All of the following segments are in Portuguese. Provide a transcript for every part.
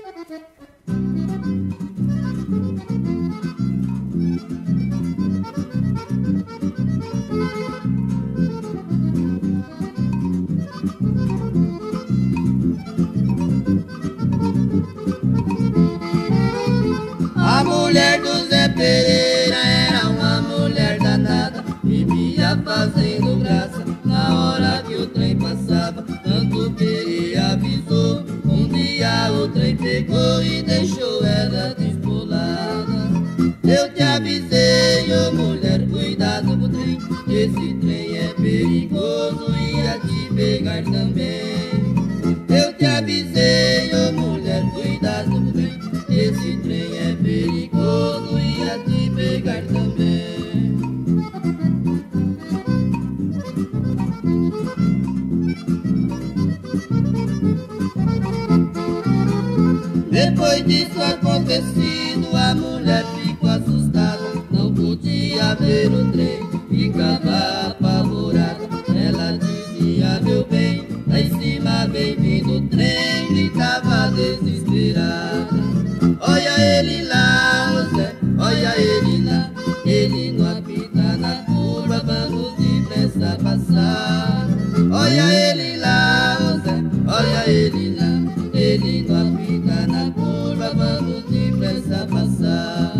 A mulher do Zé Pereira era uma mulher danada, vivia fazendo graça na hora que o trem passava. Tanto que ele avisou, um dia o trem pegou e deixou ela despolada. Eu te avisei, ô mulher, cuidado com o trem, esse trem é perigoso e ia te pegar também. Eu te avisei, ô mulher, cuidado com o trem, esse trem é perigoso e ia te pegar também. Depois disso acontecido, a mulher ficou assustada, não podia ver o trem, ficava apavorada. Ela dizia, meu bem, lá em cima vem vindo o trem, gritava desesperada. Olha ele lá, ô Zé, olha ele lá, ele não apita na curva, vamos depressa passar. Olha ele lá, ô Zé, olha ele lá, ele não apita na curva, vamos depressa passar.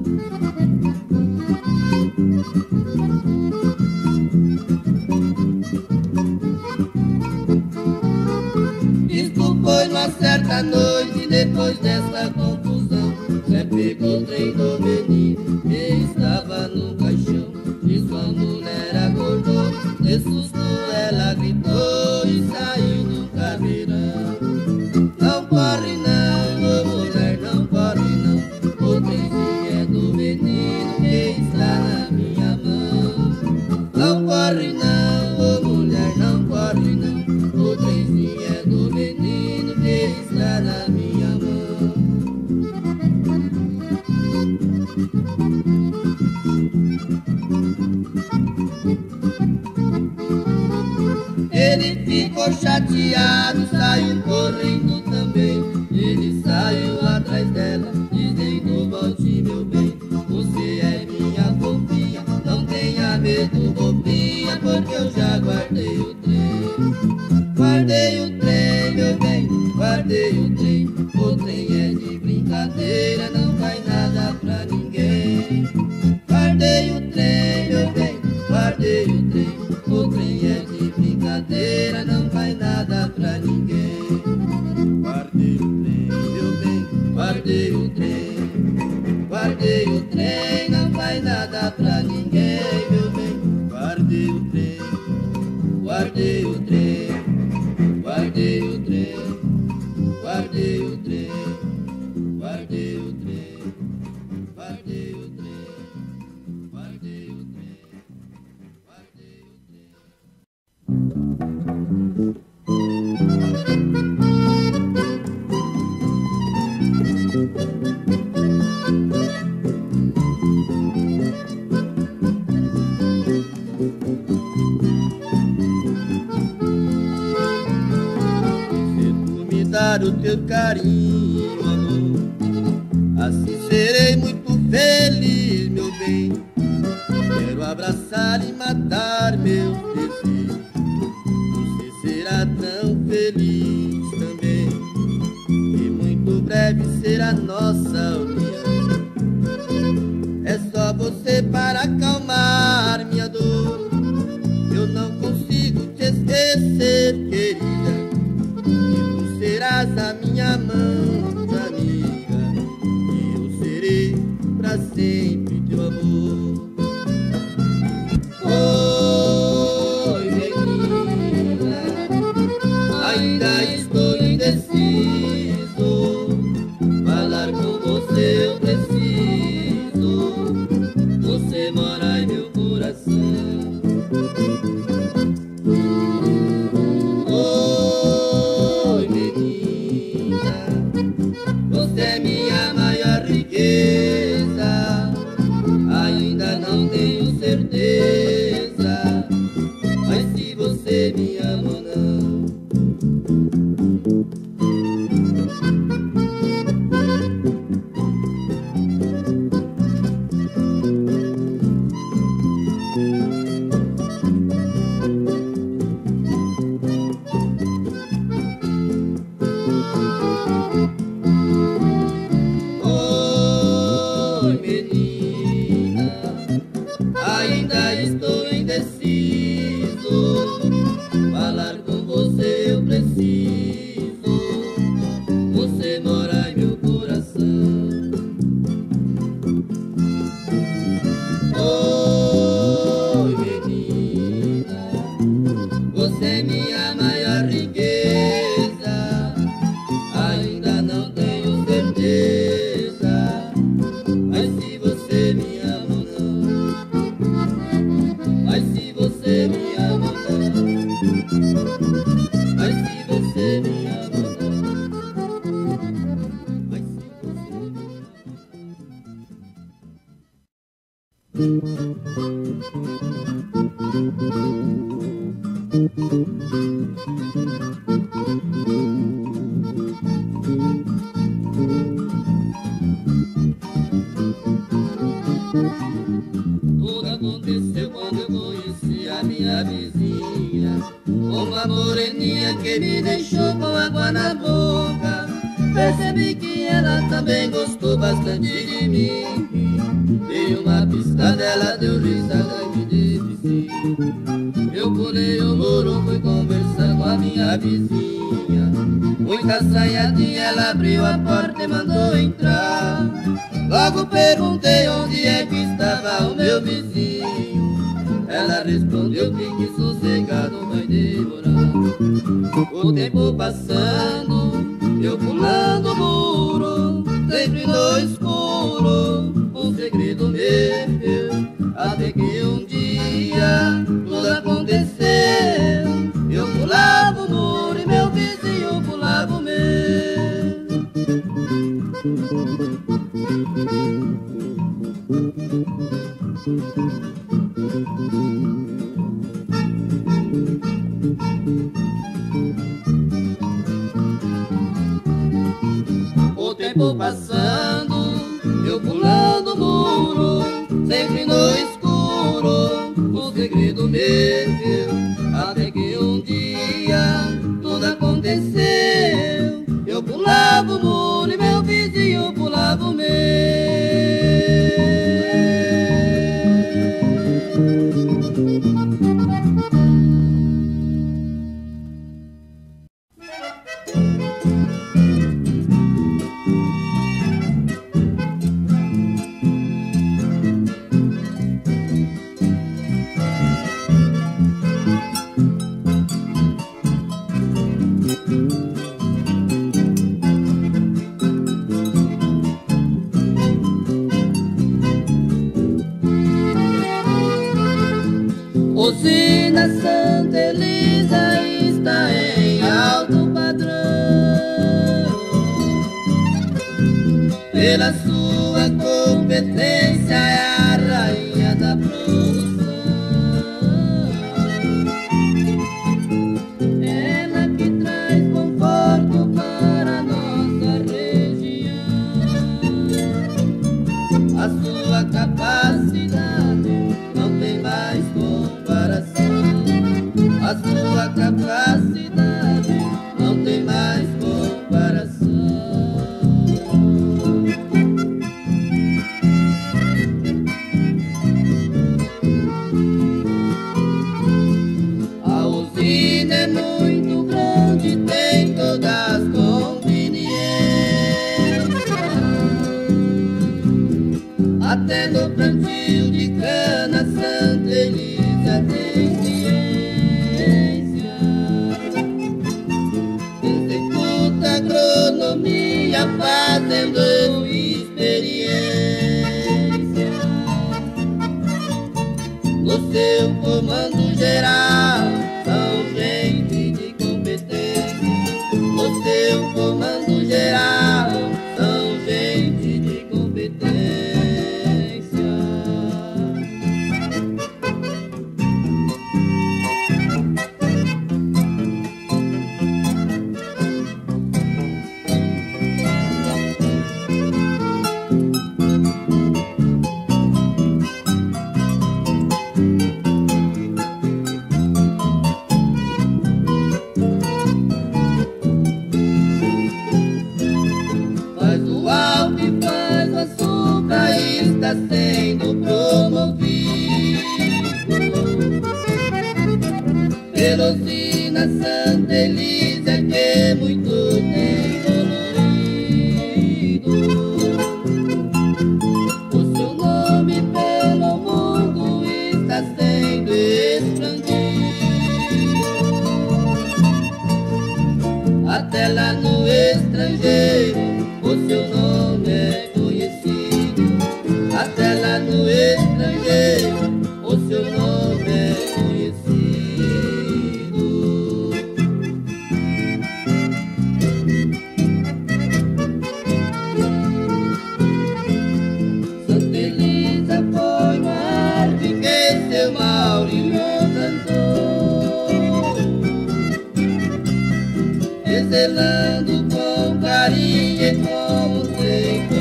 Isto foi numa certa noite, depois dessa confusão, Zé pegou o trem do menino que estava no caixão, e sua mulher acordou, de susto ela gritou e saiu do caveirão. Não corre não, ô mulher, não corre não, o trenzinho é do menino que está na minha mão. Não corre não, ô mulher, não corre não, o trenzinho é do menino que está na minha mão. Ele ficou chateado, saiu correndo também. Ele saiu atrás dela, dizendo, volte meu bem, você é minha fofinha, não tenha medo bobinha, porque eu já guardei o trem. Guardei o trem, meu bem, guardei o trem é de brincadeira, não vai nada pra ninguém. Guardei o trem, meu bem, guardei o trem é de brincadeira, não vai nada pra ninguém. Guardei o trem, meu bem, guardei o trem, não vai nada pra ninguém, meu bem. Guardei o trem, guardei o trem, guardei o trem, guardei o trem, guardei o trem, guardei o trem, guardei o trem, guardei o trem. O teu carinho, amor, assim serei muito feliz, meu bem. Quero abraçar e matar meus desejos, você será tão feliz também, e muito breve será nossa união. É só você para acalmar minha dor, eu não consigo te esquecer, querida. Serás a minha amante amiga, e eu serei pra sempre teu amor. Oi, menina, ainda estou indeciso, falar com você eu preciso, você mora em meu coração. Você é minha maior riqueza, ainda Oi, menina, ainda estou indeciso. Falar com você eu preciso. Você mora em meu coração. Oi, menina, você é minha maior riqueza. Ainda não tenho certeza, mas se você me ama ou não, mas se você me ama ou não, mas se você me ama ou não, mas se você me ama. Tudo aconteceu quando eu conheci a minha vizinha, uma moreninha que me deixou com água na boca. Percebi que ela também gostou bastante de mim. Dei uma piscada, ela deu risada e me disse sim. Eu pulei o muro, fui conversar com a minha vizinha. Muita assanhadinha, ela abriu a porta e mandou entrar. Logo perguntei onde é que estava o meu vizinho. Ela respondeu: fique sossegado, vai demorar. O tempo passando, eu pulando o muro, sempre no escuro, um segredo meu. Até que um dia tudo aconteceu. Eu pulava o muro e meu vizinho pulava o meu. O tempo passando, eu pulando o muro, sempre no escuro, um segredo meu. Até que um dia tudo aconteceu. Eu pulava o muro e meu vizinho pulava o meu. Usina Santa Elisa está em alto padrão. Pela sua competência é a rainha da produção. Ela que traz conforto para a nossa região. A sua capacidade não tem mais comparação. A sua capacidade não tem mais comparação. está sendo promovido pelo Sina Santa Elisa, que muito tem dolorido. O seu nome pelo mundo está sendo expandido, até lá no estrangeiro o seu nome é conhecido, até lá no estrangeiro o seu nome é conhecido. Santa Elisa foi uma árvore que seu Maurílio plantou, excelando com carinho e como sempre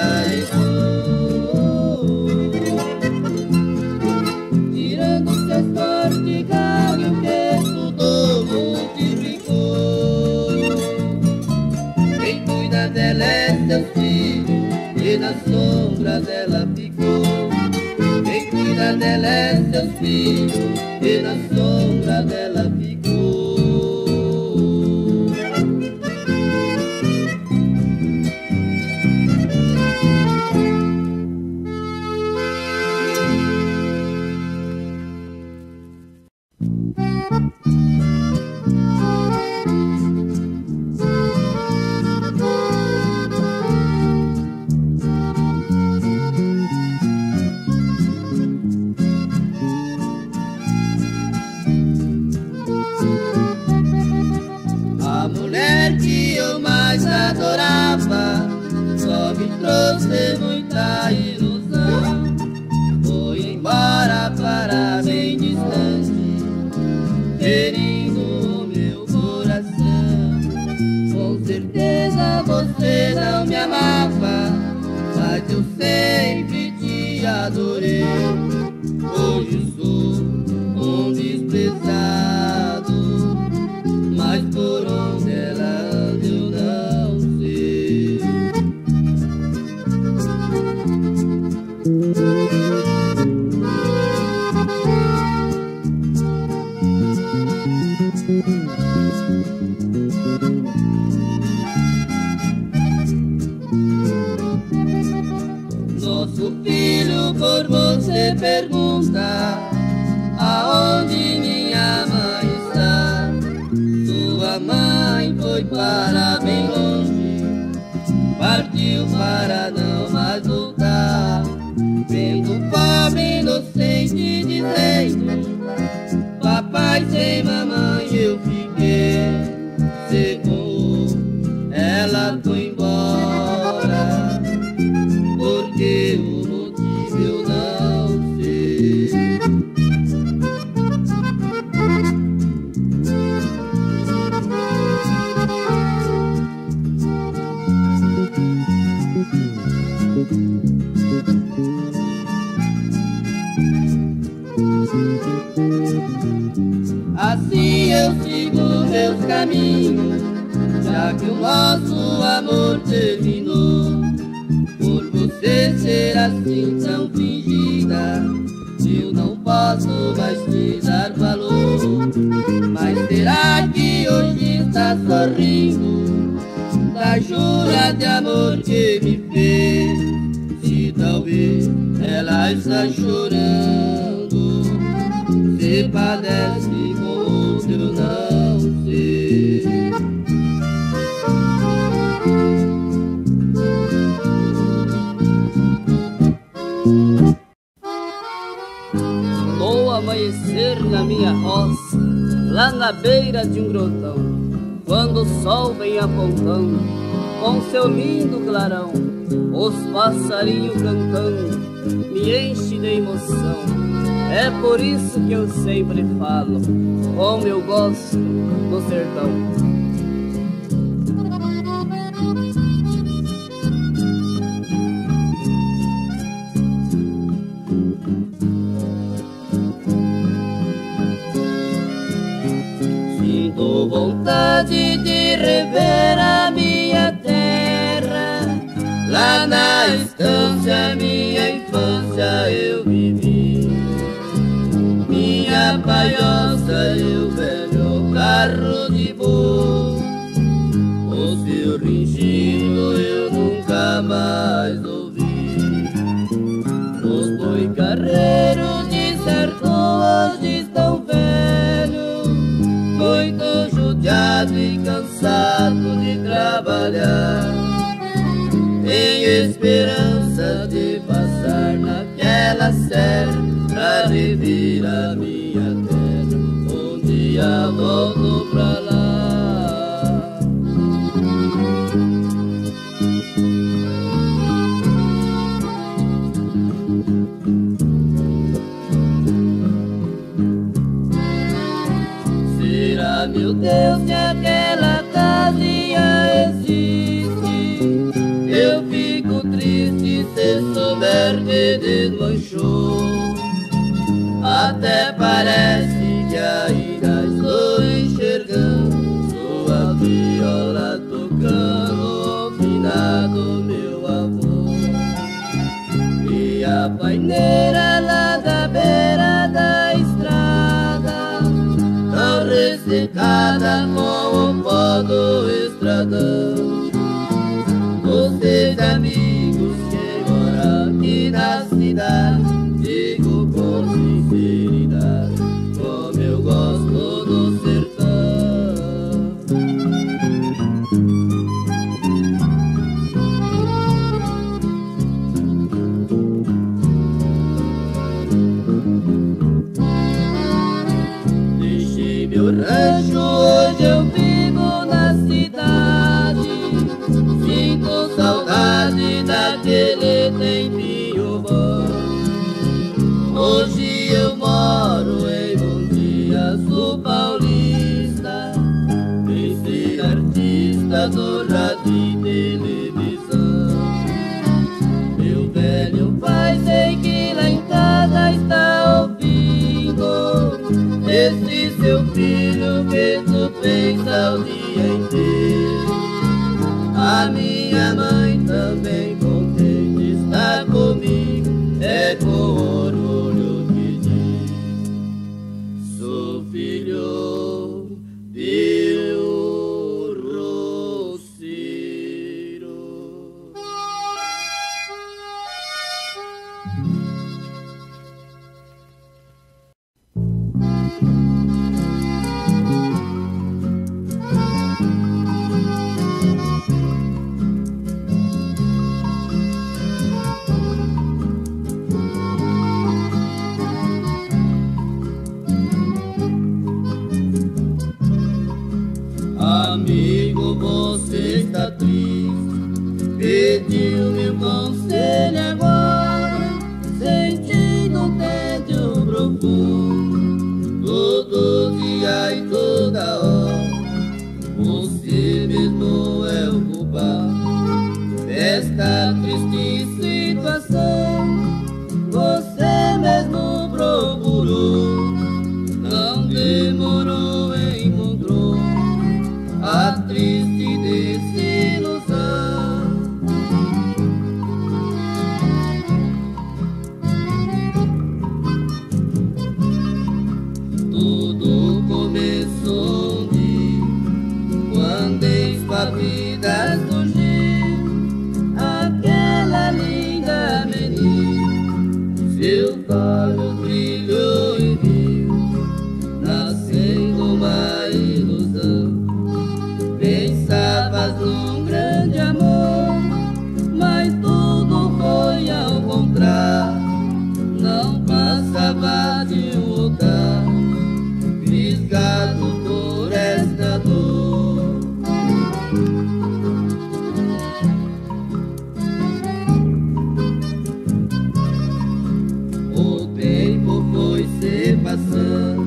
enraizou, tirando seus fortes galhos que tudo multiplicou. Quem cuida dela é seus filhos e na sombra dela ficou. Quem cuida dela é seus filhos e na sombra dela ficou. A mulher que eu mais adorava só me trouxe muita ilusão. Foi embora para bem distante, ferindo o meu coração. Com certeza você não me amava, mas eu sempre te adorei. Hoje sou um desprezado, mas por onde ela anda eu não sei. Nosso filho por você pergunta aonde minha mãe está. Sua mãe foi para bem longe, partiu para não mais voltar. Vendo o pobre inocente dizendo: papai sem mamãe eu fiquei. Secou, ela foi embora, porque o motivo eu não sei. Assim eu sigo meus caminhos, já que o nosso amor terminou. Por você ser assim tão fingida, eu não posso mais te dar valor. Mas será que hoje está sorrindo da jura de amor que me fez? Se talvez ela está chorando, se padece com outro eu não sei. Vou amanhecer na minha roça, lá na beira de um grotão, quando o sol vem apontando com seu lindo clarão, os passarinhos cantando me enche de emoção. É por isso que eu sempre falo como eu gosto do sertão. Sinto vontade de rever a minha terra, lá na estância minha infância. carroça e o velho carro de boi. O seu ringido eu nunca mais ouvi. Os boicarreiros de certo hoje estão velhos, muito judiado e cansado de trabalhar, em esperança de passar naquela serra pra rever a minha terra. Um dia volto pra lá. Será, meu Deus, que aquela casinha existe? Eu fico triste se souber que desmanchou. Até parece que ainda estou enxergando sua viola tocando o finado meu avô. E a paineira lá da beira da estrada, tão ressecada com o pó do estradão. Vocês amigos que moram aqui na cidade, digo com sinceridade, como eu gosto do sertão. Deixei meu rancho, hoje eu vivo na cidade. Sinto saudade daquele tempinho bom. Hoje eu moro em Bom Dia, Sul Paulista, em ser artista do rádio e televisão. Meu velho pai, sei que lá em casa está ouvindo esse seu filho que tu pensa o dia inteiro. A minha mãe também contente está comigo, é com orgulho que diz: sou filho de roceiro. Amigo, você está triste, pediu-me um conselho agora, sentindo um tédio profundo, todo dia e toda hora. Você mesmo é o culpado desta triste situação. Você mesmo procurou, não demorou, encontrou a triste desilusão. Tudo começou um dia, quando em sua vida surgiu aquela linda menina. Seus olhos brilhou e viu nascendo uma ilusão. Pensavas num grande amor, mas tudo foi ao contrário. Não passava de um lugar fisgado por esta dor. O tempo foi se passando,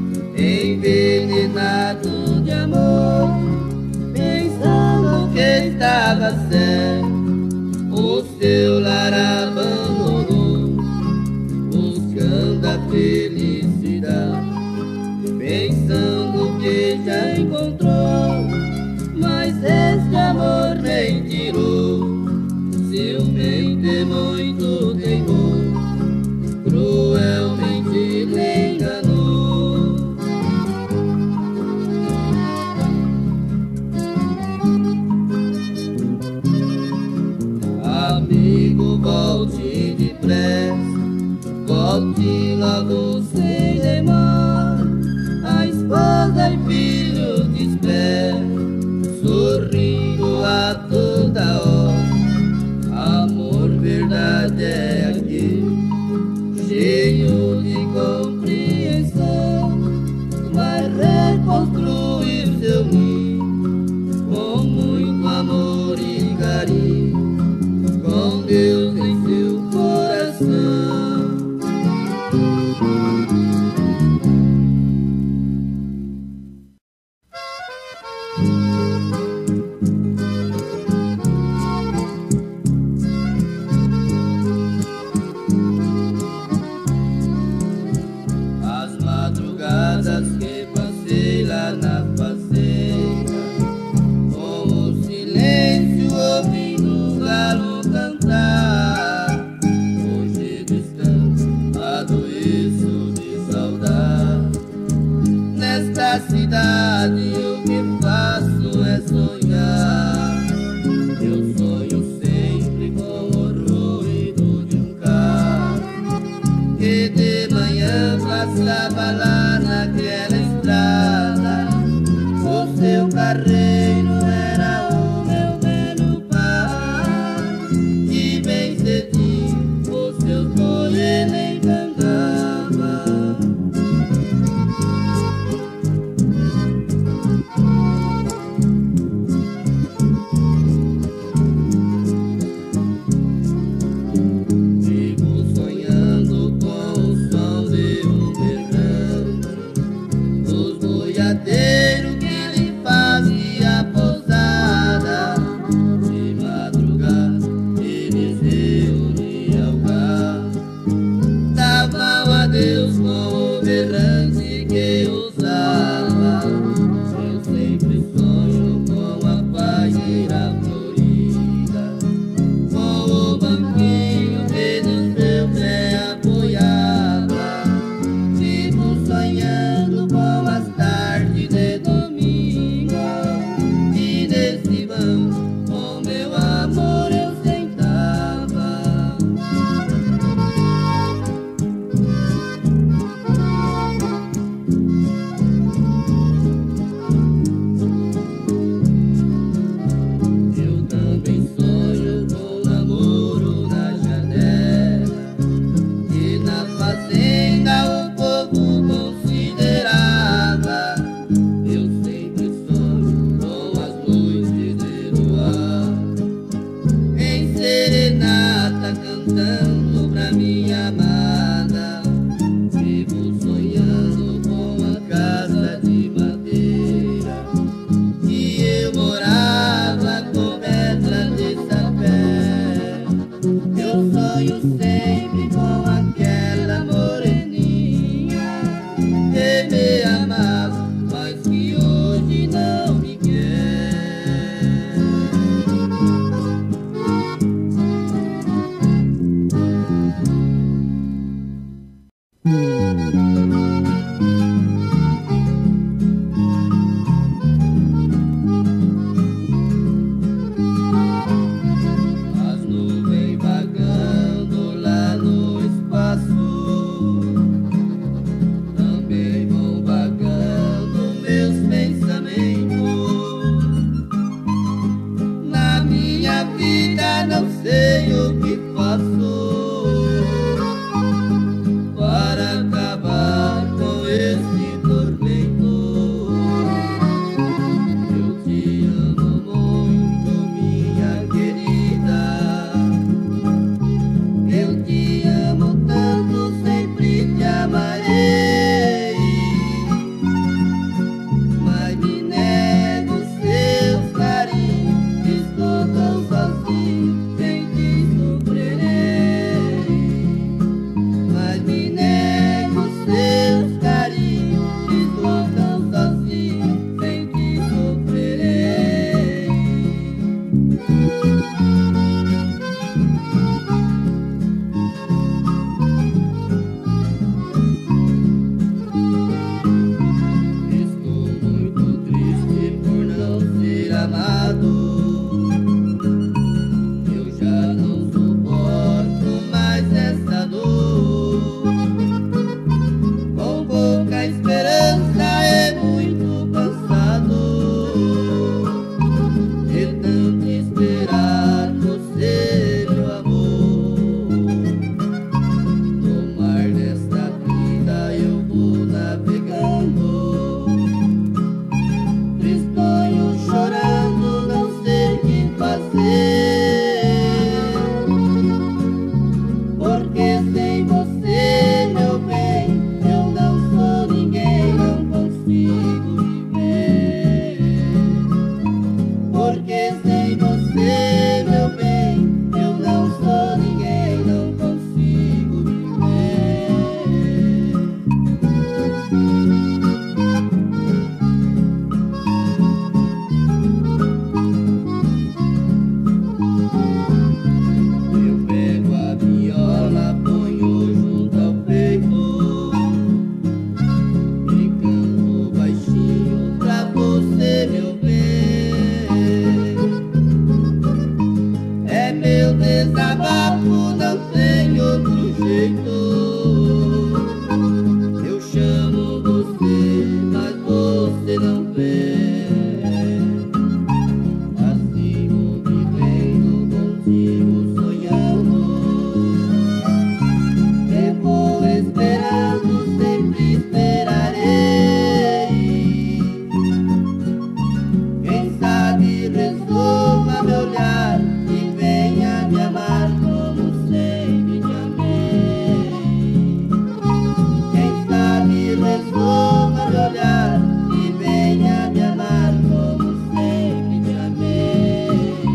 envenenado de amor, pensando que estava certo, o seu lar abandonou, buscando a felicidade, pensando que já encontrou, mas este amor mentirou, ciumento muito teimoso, cruelmente lhe enganou. amigo, volte depressa, volte logo sem demora. A esposa e filho te esperam, sorrindo a toda hora. Amor, verdade é aquele, cheio de compreensão, vai reconstruir seu ninho com muito amor e carinho, com Deus em seu coração. As madrugadas que passei lá na fazenda, com o silêncio ouvindo o galo cantar, hoje descanso, adoeço de saudade. Nesta cidade o que faço é sonhar. Eu sonho sempre com o ruído de um carro que de manhã passava lá naquela estrada. O seu carreiro era o meu velho pai, e bem cedinho os seus bois ele encantava. Vivo sonhando com o som de um berrante, dos boiadeiros que lhe fazia pousada. De madrugada eles reuniam o gado, davam adeus com o berrante que usava. Eu sempre sonho com a paieira florida, com o banquinho que no seu pé apoiava. Vivo sonhando com as tardes de domingo, e nesse banco com meu amor eu sentava. Eu também sonho com namoro na janela, e na fazenda o povo considerava. Eu sempre sonho com as noites de luar, em serenata cantando pra minha amada. Vivo sonhando com a casa de madeira, que eu morava coberta de sapé. Eu sonho sempre com aquela moreninha que me amava, mas que hoje não me quer. meu desabafo, não tem outro jeito. Eu chamo você, mas você não vem. Assim vou vivendo contigo, sonhando. E vou esperando, sempre esperarei. Quem sabe resolva me olhar e venha me amar como sempre te amei. Quem sabe resolva me olhar e venha me amar como sempre te amei.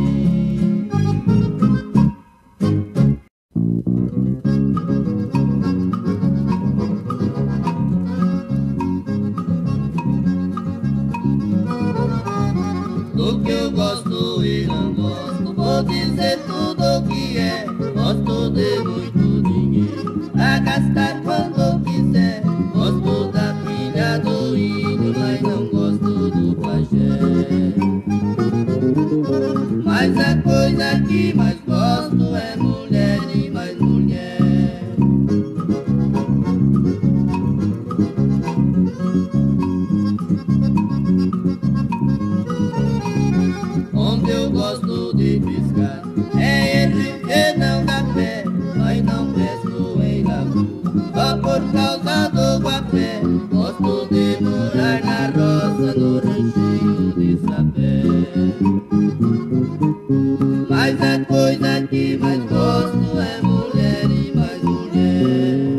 Do que eu gosto e não gosto, vou dizer tudo o que é. Gosto de muito dinheiro, a gastar quando quiser. Gosto da filha do índio, mas não gosto do pajé. Mas a coisa que mais gosto é mulher e mais mulher. Onde eu gosto de piscar é em rio que não dá pé, mas não pesco em lagoa só por causa do guapé. Gosto de morar na roça, no ranchinho de sapé. Mas a coisa que mais gosto é mulher e mais mulher.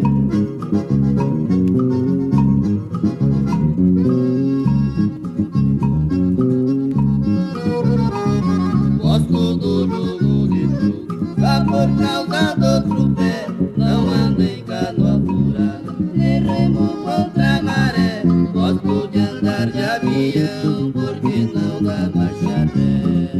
Gosto do jogo de truque, só por causa do trupé. Não ando em canoa furada, nem remo contra a maré. Gosto de andar de avião, porque não dá marcha ré.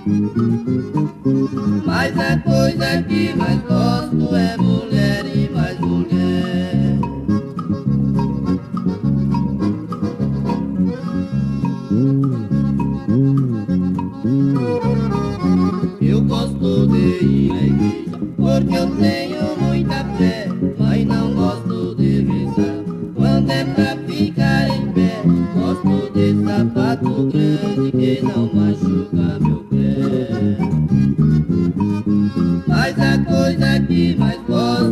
Mas a coisa que mais gosto é mulher e mais mulher. Eu gosto de ir à igreja, porque eu tenho muita fé, mas não gosto de rezar quando é pra ficar em pé. Gosto de sapato grande que não machuca meu pé. Mas a coisa que mais gosto